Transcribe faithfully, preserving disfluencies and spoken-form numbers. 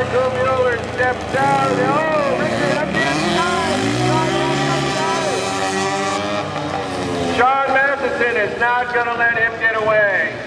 Michael Mueller steps out. Oh, Richard up the inside. Sean Matheson is not going to let him get away.